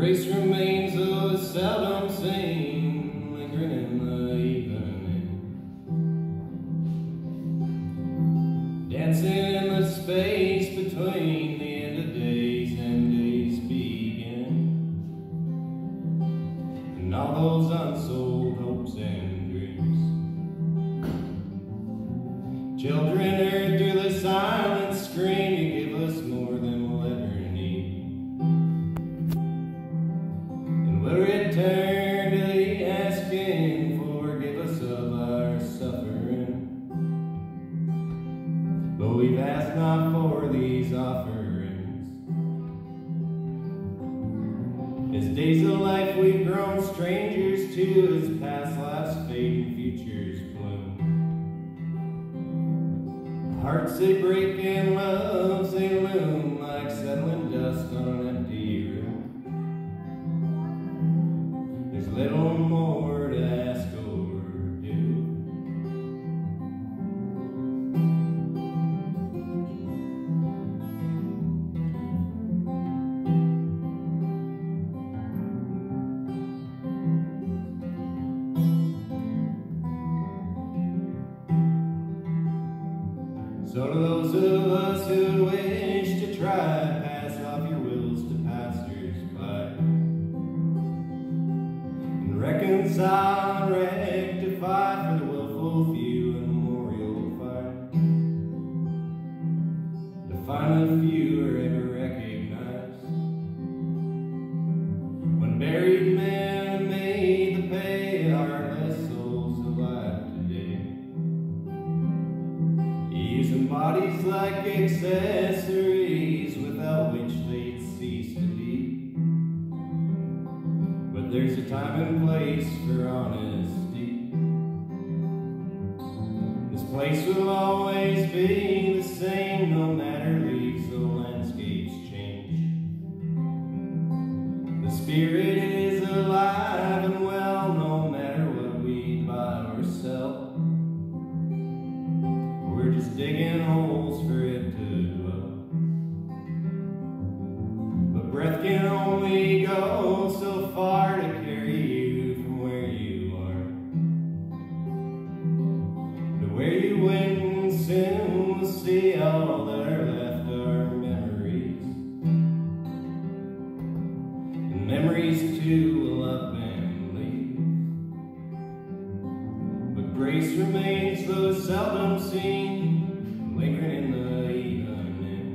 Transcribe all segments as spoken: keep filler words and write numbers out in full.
Grace remains though it's seldom seen, lingering in the evening, dancing in the space between the end of days and days beginning, and all those unsold hopes and dreams. Children heard through the silent scream, you give us more than we'll ever need, and we'll return to the asking, forgive us of our suffering. But we've asked not for these offerings. As days of life we've grown strangers to, as past lives fade and futures bloom. Hearts they break and loves they loom, like settling dust on an empty room. There's little more to ask or do. So to those of us who wish to try, pass off your wills to passers-by, and reconcile and rectify for the willful few a memorial fire, to find the few are ever recognized. When buried men made the pay, heartless souls alive today, using bodies like accessories without which they'd cease to be. But there's a time and place for honesty. This place will always be the same, no matter leaves the landscapes change. The spirit is alive and well, no matter what we buy or sell. We're just digging holes for it to dwell. But breath can only go so far to carry you from where you are to where you went, and soon we'll see all that are left are memories. And memories too will up and leave. But grace remains though seldom seen, lingering in the evening,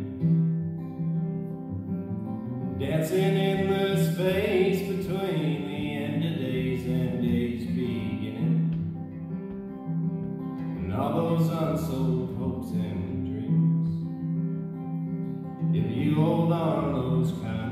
dancing in the space between the end of days and days beginning, and all those unsold hopes and dreams. If you hold on those kind